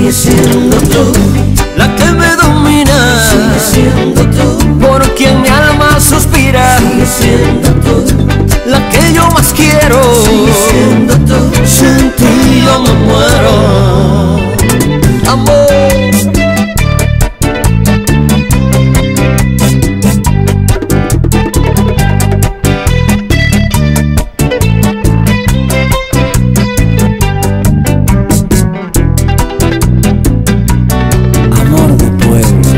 Sigue siendo tú la que me domina, sigue siendo tú por quien mi alma suspira, sigue siendo tú la que yo más quiero, sigue siendo tú. sin ti yo me muero, amor. Amor de pueblo,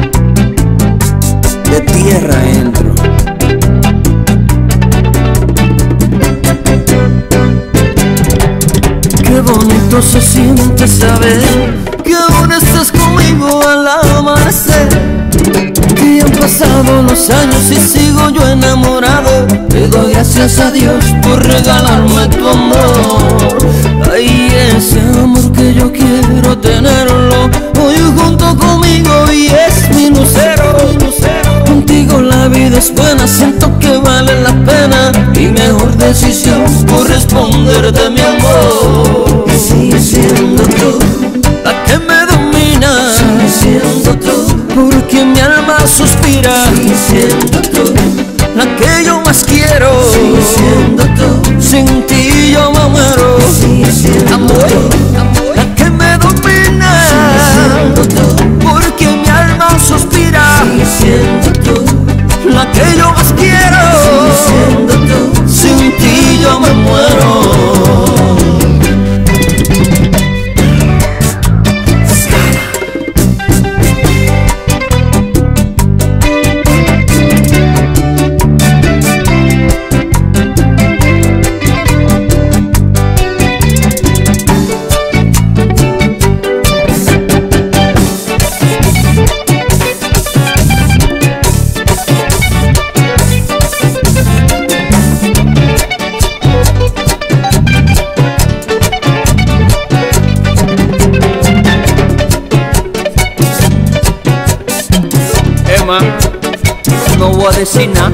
de tierra entro. Qué bonito se siente saber que aún estás conmigo al amanecer, que han pasado los años y sigo yo enamorado. Te doy gracias a Dios por regalarme tu amor. Ay, ese amor que yo quiero tenerlo hoy junto conmigo y es mi lucero. Contigo la vida es buena, siento que vale la pena. Mi mejor decisión corresponderte, mi amor. Sigue siendo tú La que me domina, sigue siendo tú porque mi alma suspira, sigue siendo tú la que yo más quiero, sigue siendo tú sin ti yo me muero. sigue siendo Amor, tú la que me domina, sigue siendo tú porque mi alma suspira, sigue siendo tú la que yo más quiero, sigue siendo tú. sin ti yo me muero. Emma, no voy a decir nada.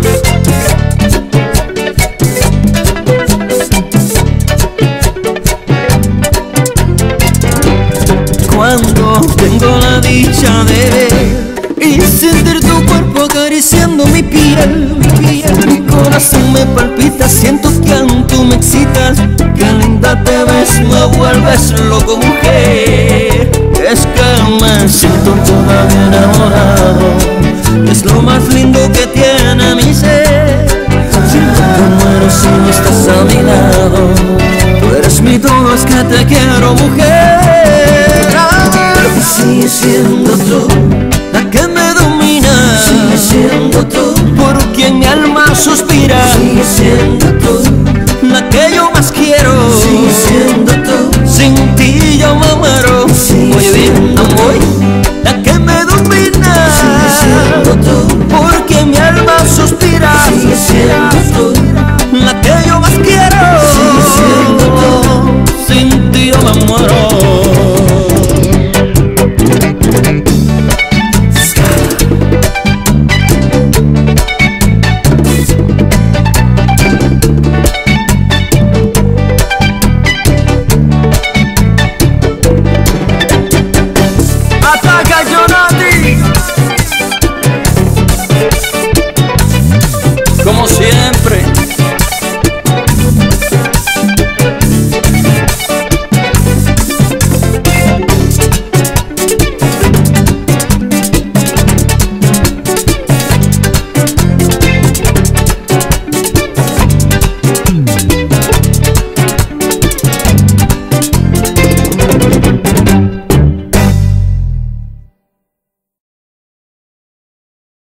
Cuando tengo la dicha de ver y sentir tu cuerpo acariciando mi piel, mi corazón me palpita, siento que aún tú me excitas. Qué linda te ves, me vuelves loco, mujer. Es que me siento todavía enamorado, es lo más lindo que tiene mi ser. Siento que muero si no estás a mi lado, tú eres mi todo, es que te quiero, mujer. Sigue siendo tú La que me domina, sigue siendo tú por quien mi alma suspira, sigue siendo tú